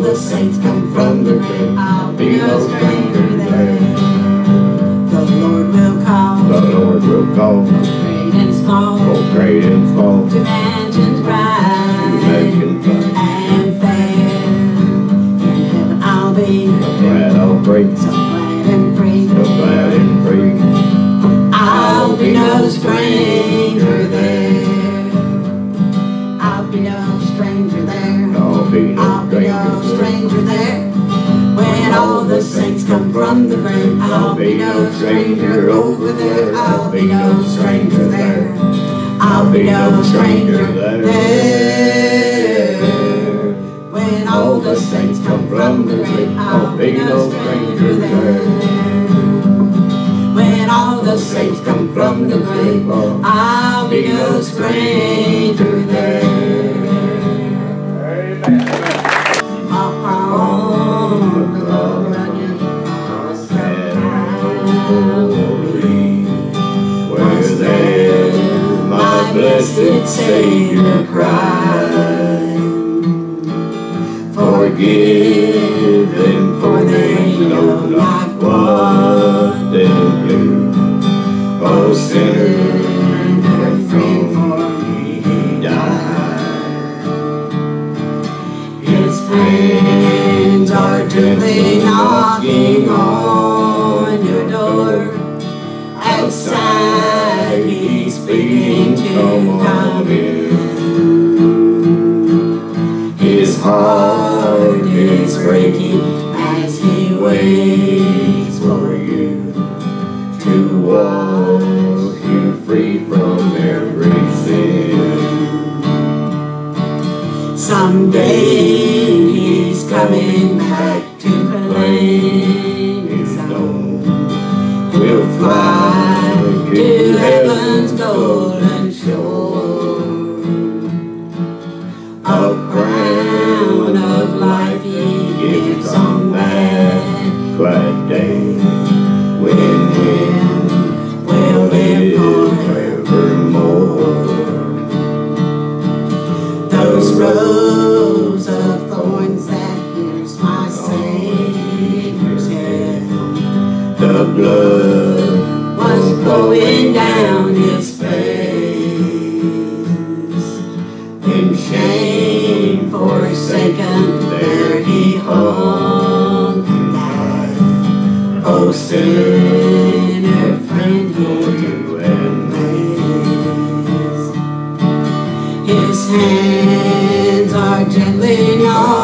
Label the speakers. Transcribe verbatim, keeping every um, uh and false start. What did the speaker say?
Speaker 1: the saints come from the grave, I'll be no stranger there. The Lord will call,
Speaker 2: the Lord will call,
Speaker 1: both great and small,
Speaker 2: both great and small,
Speaker 1: to mansions bright,
Speaker 2: mansions bright
Speaker 1: and fair. In heaven I'll be,
Speaker 2: so glad I'll break,
Speaker 1: so glad and free,
Speaker 2: so glad and free.
Speaker 1: I'll be no stranger there. I'll be no stranger there.
Speaker 2: I'll be no
Speaker 1: I'll be no
Speaker 2: stranger
Speaker 1: stranger there. When all the saints come from the grave, I'll be no stranger over there. I'll be no stranger there. I'll be no stranger there. When all the saints come from the grave, I'll be no stranger there. When all the saints come from the grave, I'll be no stranger there.
Speaker 2: Where there's my blessed Savior crying, forgive them, for they know not what they do. Oh, sinner, and friend, for he died.
Speaker 1: His hands are gently knocking on your door. Outside he's pleading to come in.
Speaker 2: His heart is breaking
Speaker 1: as he waits for you
Speaker 2: to wash you free from every sin.
Speaker 1: Someday he's coming back to claim his own.
Speaker 2: We'll fly
Speaker 1: To heaven's golden shore. A crown of life he gives on that
Speaker 2: glad day when him
Speaker 1: will live
Speaker 2: forevermore.
Speaker 1: Those rows of thorns that pierce my Savior's head,
Speaker 2: The blood
Speaker 1: was flowing down his face. In shame forsaken, there he hung and died. Oh, sinner, friend,
Speaker 2: for
Speaker 1: he
Speaker 2: you and me.
Speaker 1: His hands are gently gnawing